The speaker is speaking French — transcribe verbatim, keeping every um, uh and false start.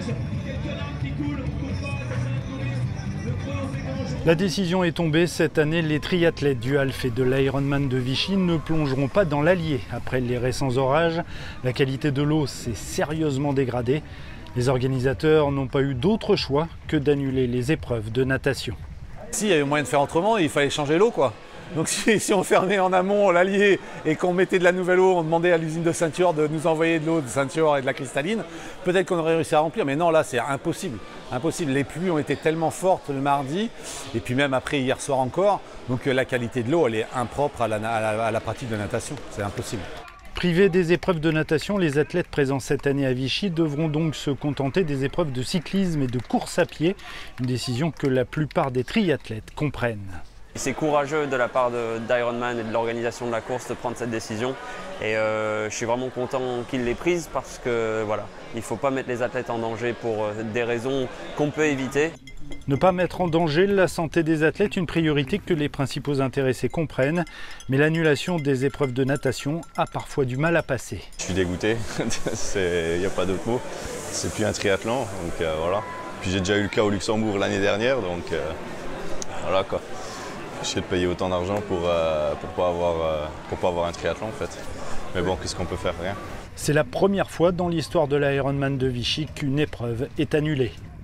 La décision est tombée. Cette année, les triathlètes du half et de l'Ironman de Vichy ne plongeront pas dans l'Allier. Après les récents orages, la qualité de l'eau s'est sérieusement dégradée. Les organisateurs n'ont pas eu d'autre choix que d'annuler les épreuves de natation. S'il y avait moyen de faire autrement, il fallait changer l'eau, quoi. Donc si, si on fermait en amont l'Allier et qu'on mettait de la nouvelle eau, on demandait à l'usine de ceinture de nous envoyer de l'eau de ceinture et de la cristalline, peut-être qu'on aurait réussi à remplir. Mais non, là, c'est impossible. Impossible. Les pluies ont été tellement fortes le mardi, et puis même après hier soir encore. Donc la qualité de l'eau, elle est impropre à la, à la, à la pratique de natation. C'est impossible. Privés des épreuves de natation, les athlètes présents cette année à Vichy devront donc se contenter des épreuves de cyclisme et de course à pied. Une décision que la plupart des triathlètes comprennent. C'est courageux de la part d'Ironman et de l'organisation de la course de prendre cette décision. Et euh, je suis vraiment content qu'il l'ait prise parce que voilà, il ne faut pas mettre les athlètes en danger pour des raisons qu'on peut éviter. Ne pas mettre en danger la santé des athlètes, une priorité que les principaux intéressés comprennent. Mais l'annulation des épreuves de natation a parfois du mal à passer. Je suis dégoûté, il n'y a pas d'autre mot. C'est plus un triathlon, donc euh, voilà. Puis j'ai déjà eu le cas au Luxembourg l'année dernière, donc euh, voilà quoi. J'ai de payer autant d'argent pour ne euh, pas, euh, pas avoir un triathlon en fait. Mais bon, qu'est-ce qu'on peut faire? Rien. C'est la première fois dans l'histoire de l'Ironman de Vichy qu'une épreuve est annulée.